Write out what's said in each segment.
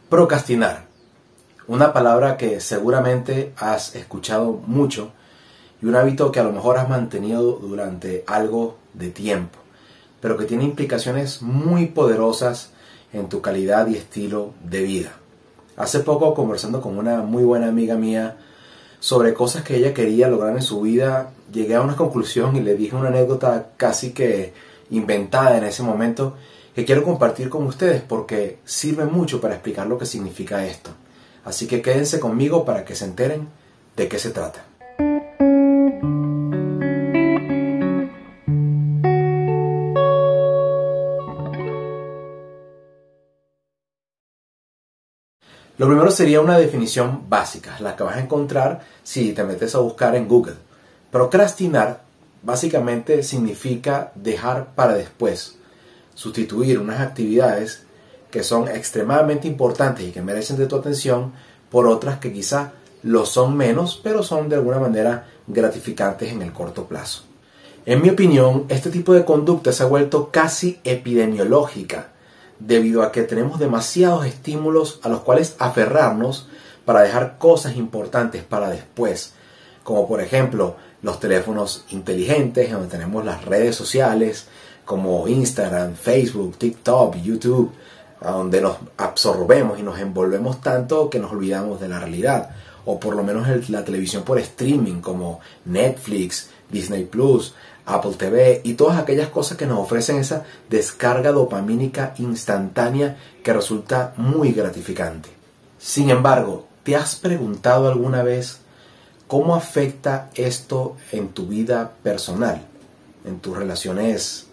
Procrastinar, una palabra que seguramente has escuchado mucho y un hábito que a lo mejor has mantenido durante algo de tiempo, pero que tiene implicaciones muy poderosas en tu calidad y estilo de vida. Hace poco, conversando con una muy buena amiga mía sobre cosas que ella quería lograr en su vida, llegué a una conclusión y le dije una anécdota casi que inventada en ese momento que quiero compartir con ustedes porque sirve mucho para explicar lo que significa esto. Así que quédense conmigo para que se enteren de qué se trata. Lo primero sería una definición básica, la que vas a encontrar si te metes a buscar en Google. Procrastinar básicamente significa dejar para después, sustituir unas actividades que son extremadamente importantes y que merecen de tu atención por otras que quizá lo son menos, pero son de alguna manera gratificantes en el corto plazo. En mi opinión, este tipo de conducta se ha vuelto casi epidemiológica, debido a que tenemos demasiados estímulos a los cuales aferrarnos para dejar cosas importantes para después, como por ejemplo los teléfonos inteligentes, donde tenemos las redes sociales como Instagram, Facebook, TikTok, YouTube, donde nos absorbemos y nos envolvemos tanto que nos olvidamos de la realidad, o por lo menos la televisión por streaming como Netflix, Disney Plus, Apple TV y todas aquellas cosas que nos ofrecen esa descarga dopamínica instantánea que resulta muy gratificante. Sin embargo, ¿te has preguntado alguna vez cómo afecta esto en tu vida personal, en tus relaciones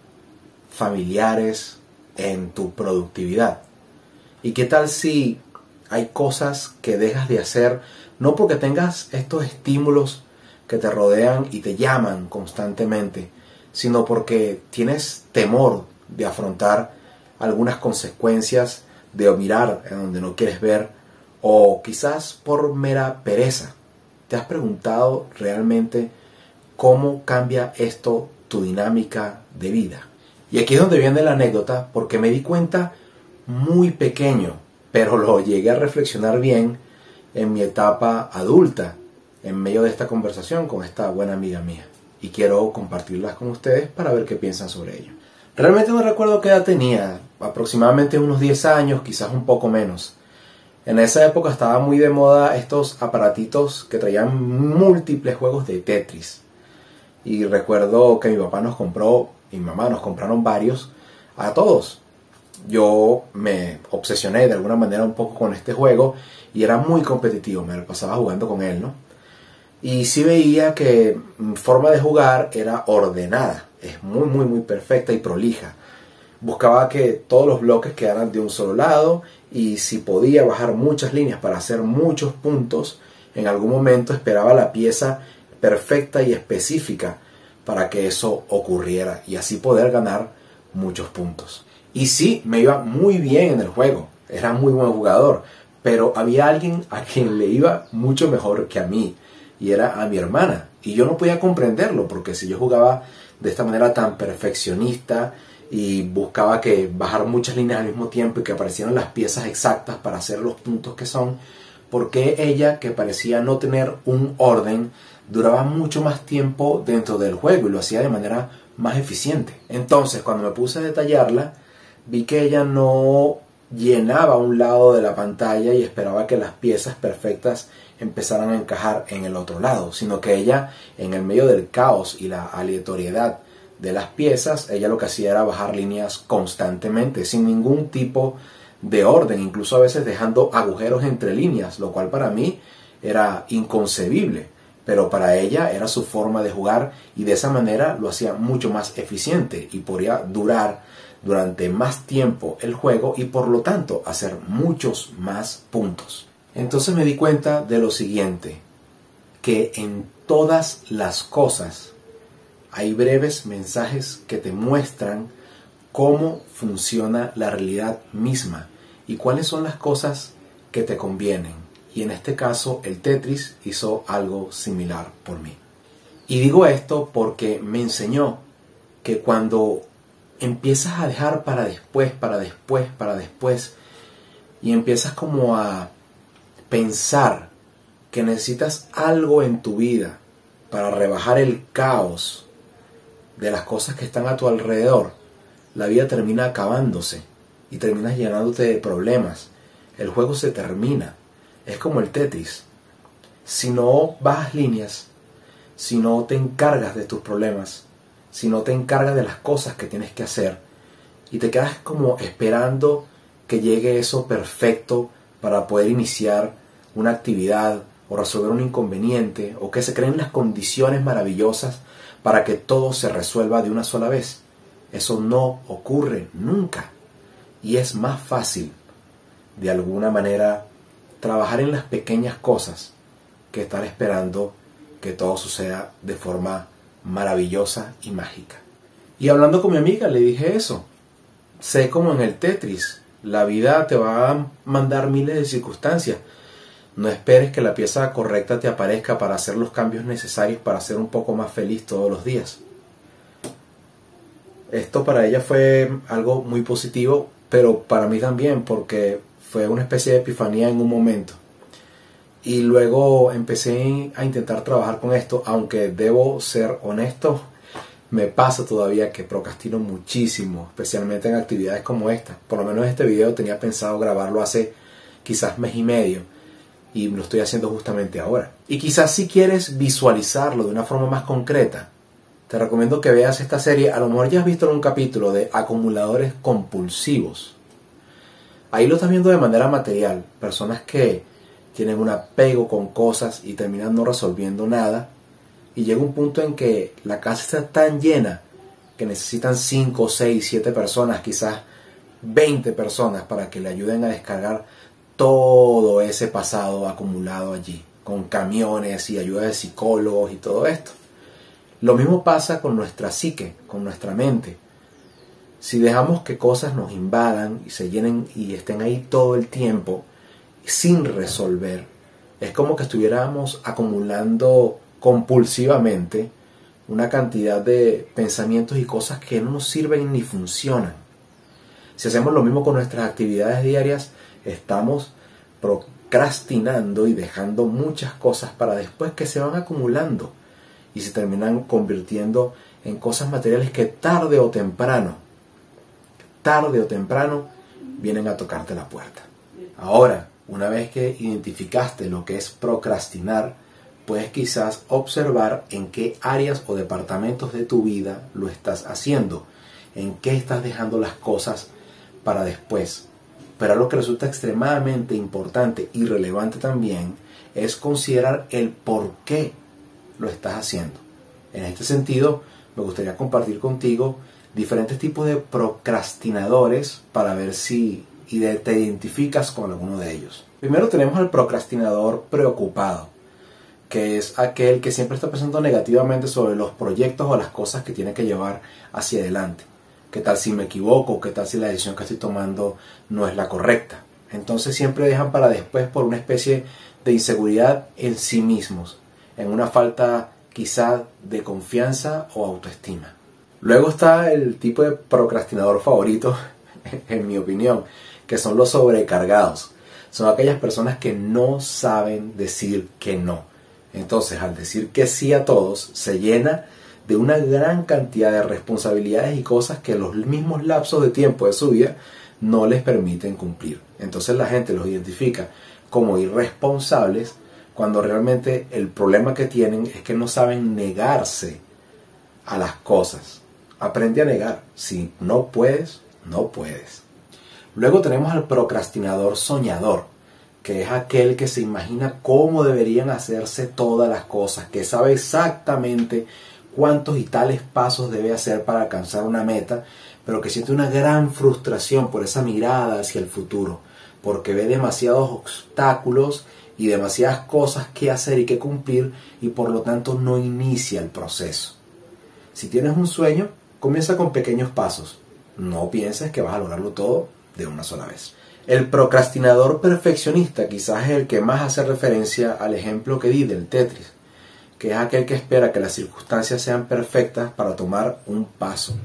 familiares, en tu productividad? ¿Y qué tal si hay cosas que dejas de hacer no porque tengas estos estímulos que te rodean y te llaman constantemente, sino porque tienes temor de afrontar algunas consecuencias, de mirar en donde no quieres ver, o quizás por mera pereza? ¿Te has preguntado realmente cómo cambia esto tu dinámica de vida? Y aquí es donde viene la anécdota, porque me di cuenta muy pequeño, pero lo llegué a reflexionar bien en mi etapa adulta, en medio de esta conversación con esta buena amiga mía. Y quiero compartirlas con ustedes para ver qué piensan sobre ello. Realmente no recuerdo qué edad tenía, aproximadamente unos 10 años, quizás un poco menos. En esa época estaba muy de moda estos aparatitos que traían múltiples juegos de Tetris. Y recuerdo que mi papá nos compró, y mi mamá nos compraron varios, a todos. Yo me obsesioné de alguna manera un poco con este juego y era muy competitivo, me lo pasaba jugando con él, ¿no? Y sí veía que mi forma de jugar era ordenada, es muy perfecta y prolija. Buscaba que todos los bloques quedaran de un solo lado y si podía bajar muchas líneas para hacer muchos puntos, en algún momento esperaba la pieza perfecta y específica para que eso ocurriera y así poder ganar muchos puntos. Y sí, me iba muy bien en el juego, era muy buen jugador, pero había alguien a quien le iba mucho mejor que a mí, y era a mi hermana. Y yo no podía comprenderlo, porque si yo jugaba de esta manera tan perfeccionista y buscaba que bajar muchas líneas al mismo tiempo y que aparecieran las piezas exactas para hacer los puntos que son, ¿por qué ella, que parecía no tener un orden, duraba mucho más tiempo dentro del juego y lo hacía de manera más eficiente? Entonces, cuando me puse a detallarla, vi que ella no llenaba un lado de la pantalla y esperaba que las piezas perfectas empezaran a encajar en el otro lado, sino que ella, en el medio del caos y la aleatoriedad de las piezas, ella lo que hacía era bajar líneas constantemente, sin ningún tipo de orden, incluso a veces dejando agujeros entre líneas, lo cual para mí era inconcebible, pero para ella era su forma de jugar y de esa manera lo hacía mucho más eficiente y podía durar durante más tiempo el juego y por lo tanto hacer muchos más puntos. Entonces me di cuenta de lo siguiente, que en todas las cosas hay breves mensajes que te muestran cómo funciona la realidad misma y cuáles son las cosas que te convienen. Y en este caso el Tetris hizo algo similar por mí. Y digo esto porque me enseñó que cuando empiezas a dejar para después, y empiezas como a pensar que necesitas algo en tu vida para rebajar el caos de las cosas que están a tu alrededor, la vida termina acabándose y terminas llenándote de problemas. El juego se termina. Es como el Tetris. Si no bajas líneas, si no te encargas de tus problemas, si no te encargas de las cosas que tienes que hacer y te quedas como esperando que llegue eso perfecto para poder iniciar una actividad o resolver un inconveniente, o que se creen las condiciones maravillosas para que todo se resuelva de una sola vez. Eso no ocurre nunca. Y es más fácil, de alguna manera, trabajar en las pequeñas cosas que estar esperando que todo suceda de forma maravillosa y mágica. Y hablando con mi amiga le dije eso. Sé como en el Tetris, la vida te va a mandar miles de circunstancias. No esperes que la pieza correcta te aparezca para hacer los cambios necesarios para ser un poco más feliz todos los días. Esto para ella fue algo muy positivo, pero para mí también, porque fue una especie de epifanía en un momento. Y luego empecé a intentar trabajar con esto, aunque debo ser honesto, me pasa todavía que procrastino muchísimo, especialmente en actividades como esta. Por lo menos este video tenía pensado grabarlo hace quizás mes y medio, y lo estoy haciendo justamente ahora. Y quizás si quieres visualizarlo de una forma más concreta, te recomiendo que veas esta serie. A lo mejor ya has visto un capítulo de acumuladores compulsivos. Ahí lo estás viendo de manera material. Personas que tienen un apego con cosas y terminan no resolviendo nada. Y llega un punto en que la casa está tan llena que necesitan 5, 6, 7 personas, quizás 20 personas para que le ayuden a descargar todo ese pasado acumulado allí, con camiones y ayuda de psicólogos y todo esto. Lo mismo pasa con nuestra psique, con nuestra mente. Si dejamos que cosas nos invadan y se llenen y estén ahí todo el tiempo sin resolver, es como que estuviéramos acumulando compulsivamente una cantidad de pensamientos y cosas que no nos sirven ni funcionan. Si hacemos lo mismo con nuestras actividades diarias, estamos procrastinando y dejando muchas cosas para después, que se van acumulando y se terminan convirtiendo en cosas materiales que tarde o temprano vienen a tocarte la puerta. Ahora, una vez que identificaste lo que es procrastinar, puedes quizás observar en qué áreas o departamentos de tu vida lo estás haciendo, en qué estás dejando las cosas para después. Pero lo que resulta extremadamente importante y relevante también es considerar el por qué lo estás haciendo. En este sentido, me gustaría compartir contigo diferentes tipos de procrastinadores para ver si te identificas con alguno de ellos. Primero tenemos al procrastinador preocupado, que es aquel que siempre está pensando negativamente sobre los proyectos o las cosas que tiene que llevar hacia adelante. ¿Qué tal si me equivoco? ¿Qué tal si la decisión que estoy tomando no es la correcta? Entonces siempre dejan para después por una especie de inseguridad en sí mismos, en una falta quizá de confianza o autoestima. Luego está el tipo de procrastinador favorito, en mi opinión, que son los sobrecargados. Son aquellas personas que no saben decir que no. Entonces, al decir que sí a todos, se llena de una gran cantidad de responsabilidades y cosas que los mismos lapsos de tiempo de su vida no les permiten cumplir. Entonces la gente los identifica como irresponsables, cuando realmente el problema que tienen es que no saben negarse a las cosas. Aprende a negar. Si no puedes, no puedes. Luego tenemos al procrastinador soñador, que es aquel que se imagina cómo deberían hacerse todas las cosas, que sabe exactamente cuántos y tales pasos debe hacer para alcanzar una meta, pero que siente una gran frustración por esa mirada hacia el futuro, porque ve demasiados obstáculos y demasiadas cosas que hacer y que cumplir, y por lo tanto no inicia el proceso. Si tienes un sueño, comienza con pequeños pasos. No pienses que vas a lograrlo todo de una sola vez. El procrastinador perfeccionista quizás es el que más hace referencia al ejemplo que di del Tetris, que es aquel que espera que las circunstancias sean perfectas para tomar un paso.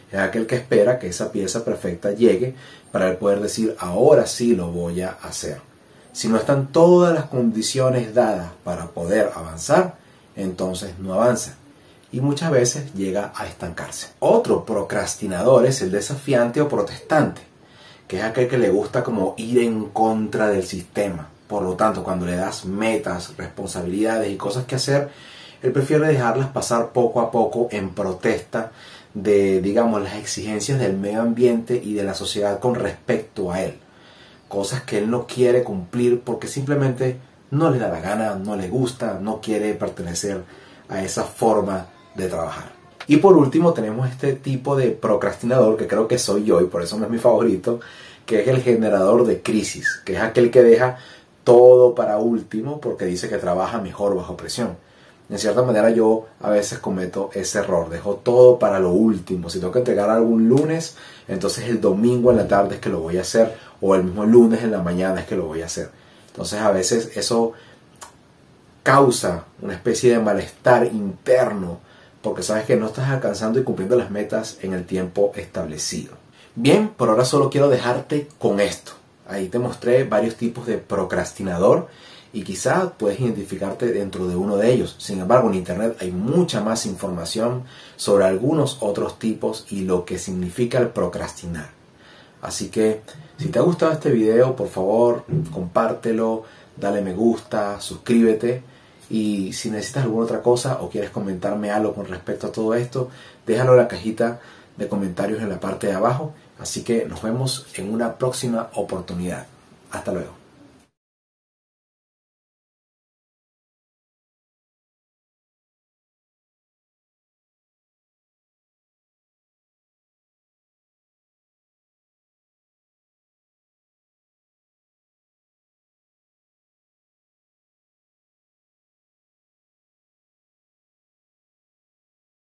Es aquel que espera que esa pieza perfecta llegue para él poder decir, ahora sí lo voy a hacer. Si no están todas las condiciones dadas para poder avanzar, entonces no avanza. Y muchas veces llega a estancarse. Otro procrastinador es el desafiante o protestante, que es aquel que le gusta como ir en contra del sistema. Por lo tanto, cuando le das metas, responsabilidades y cosas que hacer, él prefiere dejarlas pasar poco a poco en protesta de, digamos, las exigencias del medio ambiente y de la sociedad con respecto a él. Cosas que él no quiere cumplir porque simplemente no le da la gana, no le gusta, no quiere pertenecer a esa forma de trabajar. Y por último tenemos este tipo de procrastinador, que creo que soy yo y por eso no es mi favorito, que es el generador de crisis, que es aquel que deja todo para último porque dice que trabaja mejor bajo presión. En cierta manera yo a veces cometo ese error, dejo todo para lo último. Si tengo que entregar algo un lunes, entonces el domingo en la tarde es que lo voy a hacer, o el mismo lunes en la mañana es que lo voy a hacer. Entonces a veces eso causa una especie de malestar interno, porque sabes que no estás alcanzando y cumpliendo las metas en el tiempo establecido. Bien, por ahora solo quiero dejarte con esto. Ahí te mostré varios tipos de procrastinador y quizá puedes identificarte dentro de uno de ellos. Sin embargo, en internet hay mucha más información sobre algunos otros tipos y lo que significa el procrastinar. Así que, si te ha gustado este video, por favor, compártelo, dale me gusta, suscríbete. Y si necesitas alguna otra cosa o quieres comentarme algo con respecto a todo esto, déjalo en la cajita de comentarios en la parte de abajo. Así que nos vemos en una próxima oportunidad. Hasta luego.